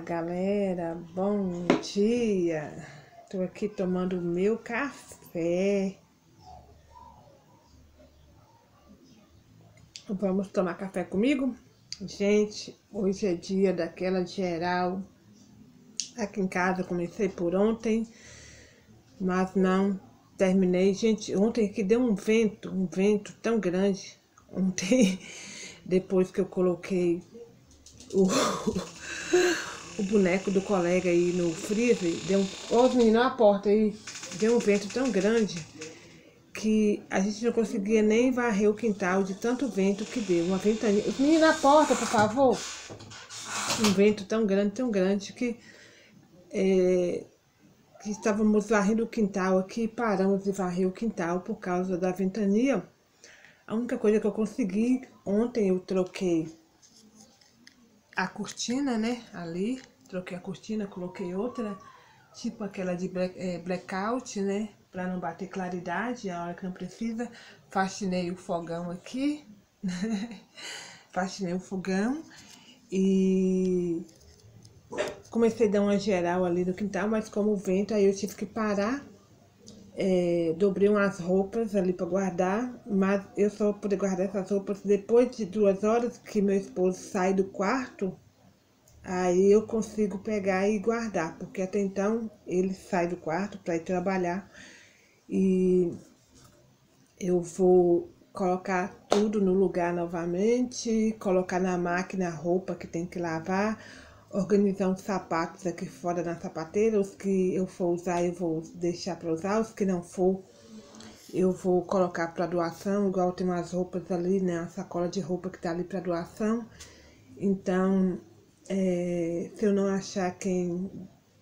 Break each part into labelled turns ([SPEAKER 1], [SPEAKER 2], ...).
[SPEAKER 1] galera, bom dia. Tô aqui tomando o meu café. Vamos tomar café comigo? Gente, hoje é dia daquela geral. Aqui em casa comecei por ontem, mas não terminei. Gente, ontem aqui deu um vento tão grande. Ontem, depois que eu coloquei o boneco do colega aí no freezer, deu os meninos na porta aí, deu um vento tão grande que a gente não conseguia nem varrer o quintal de tanto vento que deu. Uma ventania. Os meninos na porta, por favor. Um vento tão grande que estávamos varrendo o quintal aqui, paramos de varrer o quintal por causa da ventania. A única coisa que eu consegui, ontem eu troquei a cortina, né, ali, troquei a cortina, coloquei outra, tipo aquela de blackout, né, para não bater claridade a hora que não precisa. Faxinei o fogão aqui, faxinei o fogão e comecei a dar uma geral ali no quintal, mas como o vento, aí eu tive que parar. Dobrei umas roupas ali para guardar, mas eu só vou poder guardar essas roupas depois de 2 horas que meu esposo sai do quarto. Aí eu consigo pegar e guardar, porque até então ele sai do quarto para ir trabalhar e eu vou colocar tudo no lugar novamente, colocar na máquina a roupa que tem que lavar, organizar uns sapatos aqui fora na sapateira. Os que eu for usar eu vou deixar para usar, os que não for eu vou colocar para doação, igual tem umas roupas ali, né, a sacola de roupa que tá ali para doação. Então, se eu não achar quem,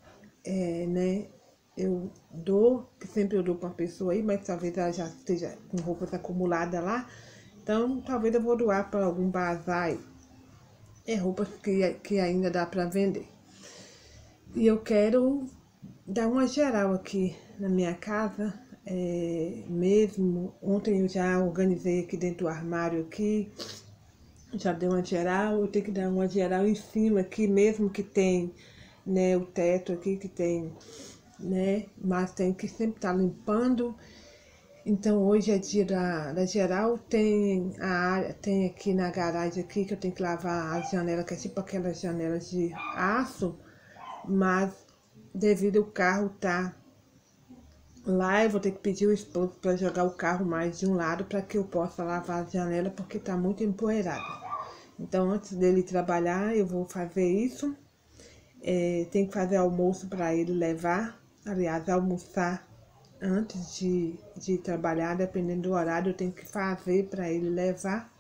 [SPEAKER 1] né, eu dou, que sempre eu dou para uma pessoa aí, mas talvez ela já esteja com roupas acumuladas lá, então talvez eu vou doar para algum bazar aí. Roupas que ainda dá para vender. E eu quero dar uma geral aqui na minha casa, mesmo. Ontem eu já organizei aqui dentro do armário aqui, já dei uma geral. Eu tenho que dar uma geral em cima aqui, mesmo que tem, né, o teto aqui que tem, né, mas tem que sempre estar limpando. Então hoje é dia da geral. Tem a área, tem aqui na garagem aqui que eu tenho que lavar as janelas, que é tipo aquelas janelas de aço, mas devido ao carro tá lá, eu vou ter que pedir o esposo para jogar o carro mais de um lado para que eu possa lavar a janela, porque tá muito empoeirada. Então antes dele trabalhar eu vou fazer isso. Tem que fazer almoço para ele levar, aliás, almoçar antes de trabalhar, dependendo do horário, eu tenho que fazer para ele levar.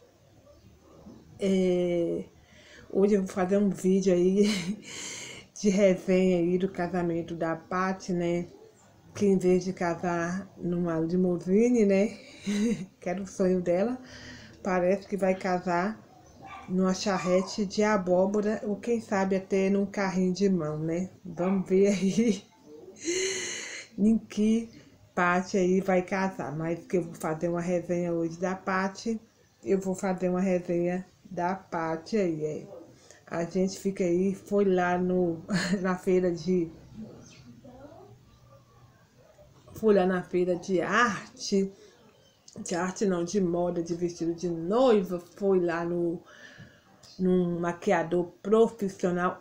[SPEAKER 1] Hoje eu vou fazer um vídeo aí de resenha aí do casamento da Paty, né? Que em vez de casar numa limusine, né? Que era o sonho dela, parece que vai casar numa charrete de abóbora, ou quem sabe até num carrinho de mão, né? Vamos ver aí em que Paty aí vai casar. Mas que eu vou fazer uma resenha hoje da Paty, eu vou fazer uma resenha da Paty aí, A gente fica aí, foi lá na feira de... Fui lá na feira de arte não, de moda, de vestido de noiva. Fui lá num maquiador profissional,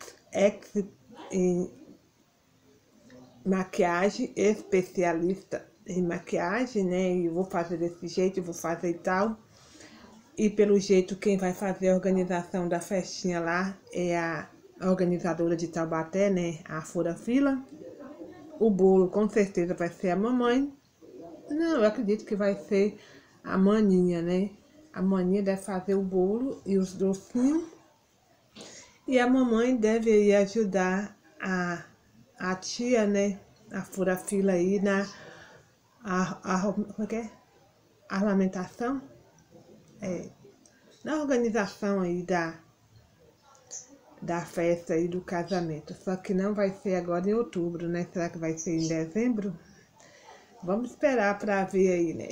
[SPEAKER 1] em maquiagem, especialista em maquiagem, né? E eu vou fazer desse jeito, eu vou fazer e tal. E pelo jeito, quem vai fazer a organização da festinha lá é a organizadora de Taubaté, né? A Fura Fila. O bolo com certeza vai ser a mamãe. Não, eu acredito que vai ser a maninha, né? A maninha deve fazer o bolo e os docinhos. E a mamãe deve ir ajudar a tia, né? A fura-fila aí como é que é? A lamentação. Na organização aí da festa aí do casamento. Só que não vai ser agora em outubro, né? Será que vai ser em dezembro? Vamos esperar para ver aí, né?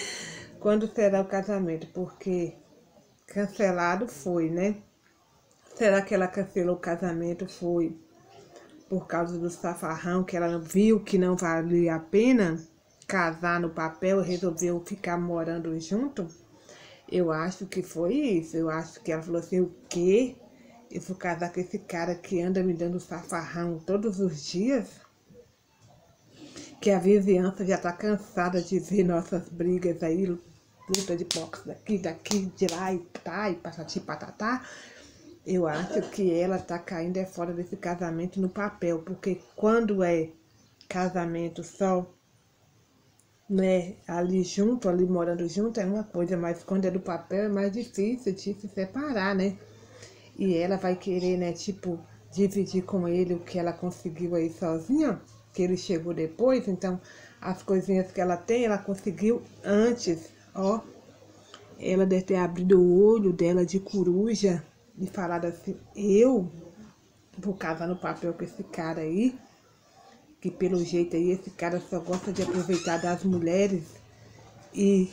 [SPEAKER 1] Quando será o casamento, porque cancelado foi, né? Será que ela cancelou o casamento foi por causa do safarrão, que ela viu que não valia a pena casar no papel e resolveu ficar morando junto? Eu acho que foi isso. Eu acho que ela falou assim, o quê? Eu vou casar com esse cara que anda me dando safarrão todos os dias? Que a vizinhança já tá cansada de ver nossas brigas aí, luta de boxe daqui, de lá e tá, e patati patatá. Eu acho que ela tá caindo fora desse casamento no papel, porque quando é casamento só, né, ali junto, ali morando junto é uma coisa, mas quando é do papel é mais difícil de se separar, né? E ela vai querer, né, tipo, dividir com ele o que ela conseguiu aí sozinha, que ele chegou depois, então as coisinhas que ela tem, ela conseguiu antes, ó. Ela deve ter abrido o olho dela de coruja e falado assim, eu vou casar no papel com esse cara aí, que pelo jeito aí esse cara só gosta de aproveitar das mulheres e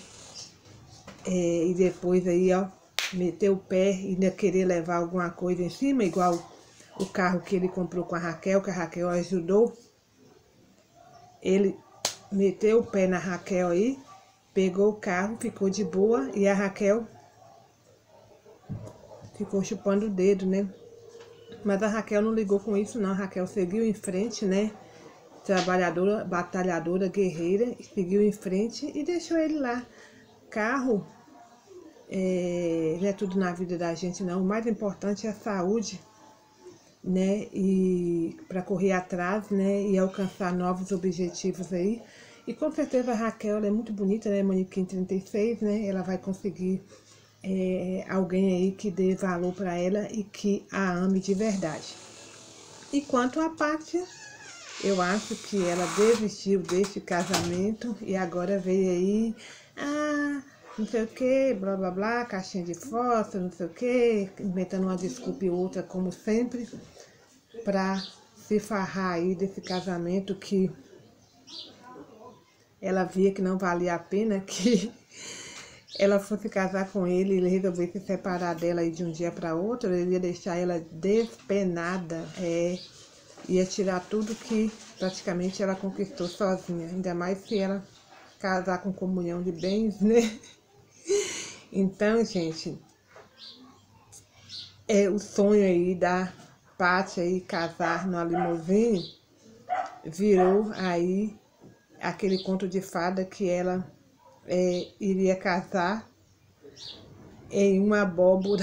[SPEAKER 1] depois aí, ó, meter o pé e ainda querer levar alguma coisa em cima, igual o carro que ele comprou com a Raquel, que a Raquel ajudou. Ele meteu o pé na Raquel aí, pegou o carro, ficou de boa e a Raquel ficou chupando o dedo, né? Mas a Raquel não ligou com isso não, a Raquel seguiu em frente, né? Trabalhadora, batalhadora, guerreira, seguiu em frente e deixou ele lá. Carro não é tudo na vida da gente não, o mais importante é a saúde, né? E para correr atrás, né? E alcançar novos objetivos aí. E com certeza a Raquel, ela é muito bonita, né? Manequim 36, né? Ela vai conseguir alguém aí que dê valor para ela e que a ame de verdade. E quanto a Pátia, eu acho que ela desistiu deste casamento e agora veio aí, não sei o que, blá blá blá, caixinha de fósforo, não sei o que, inventando uma desculpa e outra, como sempre, pra se farrar aí desse casamento que ela via que não valia a pena, que ela fosse casar com ele, ele resolveu se separar dela aí de um dia para outro, ele ia deixar ela despenada, ia tirar tudo que praticamente ela conquistou sozinha, ainda mais se ela casar com comunhão de bens, né? Então, gente, o sonho aí da Pátia aí casar numa limusine virou aí aquele conto de fada que ela iria casar em uma abóbora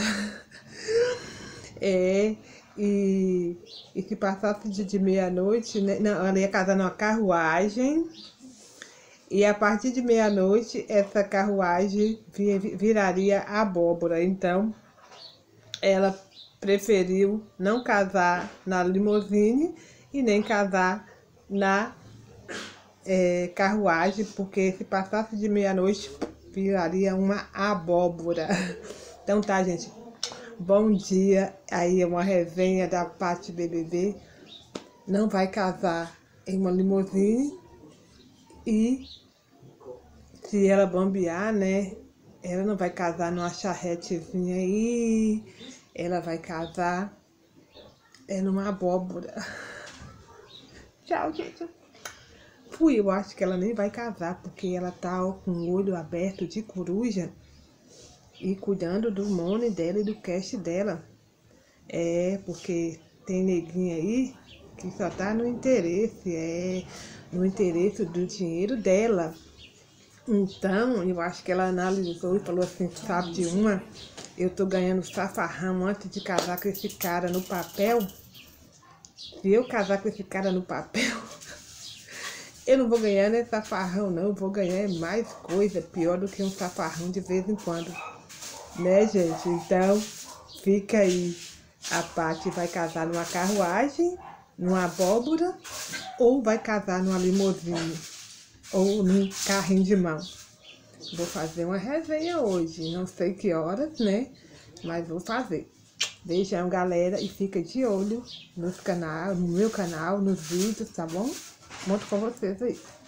[SPEAKER 1] e se passasse de meia-noite, né? Não, ela ia casar numa carruagem e a partir de meia-noite essa carruagem viraria abóbora. Então ela preferiu não casar na limusine e nem casar na carruagem, porque se passasse de meia-noite viraria uma abóbora. Então tá, gente, bom dia. Aí é uma resenha da Pátia BBB. Não vai casar em uma limusine e se ela bombear, né, ela não vai casar numa charretezinha aí, ela vai casar numa abóbora. Tchau, gente. Eu acho que ela nem vai casar, porque ela tá com o olho aberto de coruja e cuidando do money dela e do cash dela. Porque tem neguinha aí que só tá no interesse, no interesse do dinheiro dela. Então, eu acho que ela analisou e falou assim, sabe de uma, eu tô ganhando safarrão antes de casar com esse cara no papel. Se eu casar com esse cara no papel, eu não vou ganhar nem safarrão não, eu vou ganhar mais coisa pior do que um safarrão de vez em quando. Né, gente? Então, fica aí. A Pátia vai casar numa carruagem, numa abóbora, ou vai casar numa limusine, ou num carrinho de mão. Vou fazer uma resenha hoje, não sei que horas, né? Mas vou fazer. Beijão, galera, e fica de olho no meu canal, nos vídeos, tá bom? Monto com vocês aí.